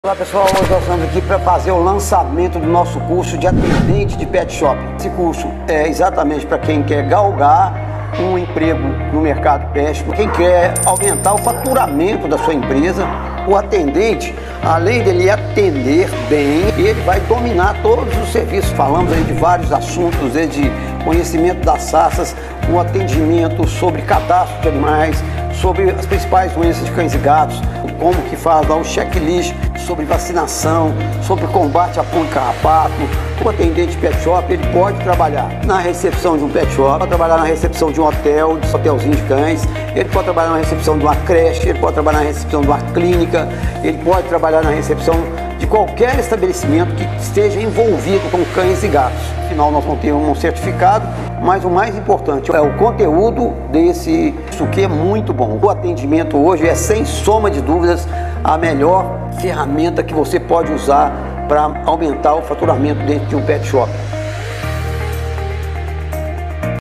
Olá pessoal, hoje nós estamos aqui para fazer o lançamento do nosso curso de atendente de pet shop. Esse curso é exatamente para quem quer galgar um emprego no mercado pet, quem quer aumentar o faturamento da sua empresa. O atendente, além dele atender bem, ele vai dominar todos os serviços. Falamos aí de vários assuntos, desde conhecimento das raças, o atendimento sobre cadastro de animais, sobre as principais doenças de cães e gatos, como que faz lá o checklist sobre vacinação, sobre combate à pulga e carrapato. O atendente pet shop, ele pode trabalhar na recepção de um pet shop, pode trabalhar na recepção de um hotel, de um hotelzinho de cães, ele pode trabalhar na recepção de uma creche, ele pode trabalhar na recepção de uma clínica, ele pode trabalhar na recepção de qualquer estabelecimento que esteja envolvido com cães e gatos. Afinal, nós vamos ter um certificado, mas o mais importante é o conteúdo desse, isso que é muito bom. O atendimento hoje é, sem soma de dúvidas, a melhor ferramenta que você pode usar para aumentar o faturamento dentro de um pet shop.